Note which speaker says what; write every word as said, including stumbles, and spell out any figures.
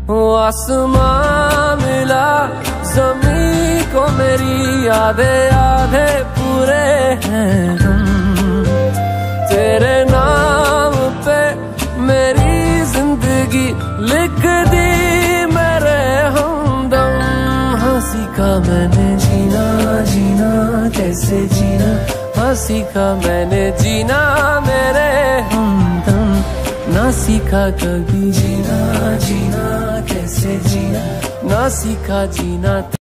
Speaker 1: वो आसमां मिला ज़मीं को, मेरी आधे आधे पूरे हैं हम। तेरे नाम पे मेरी जिंदगी लिख दी मेरे हमदम। हाँ सीखा मैंने जीना जीना कैसे जीना, हाँ सीखा मैंने जीना मेरे हमदम। ना सीखा कभी जीना जीना कैसे जीना, ना सीखा जीना।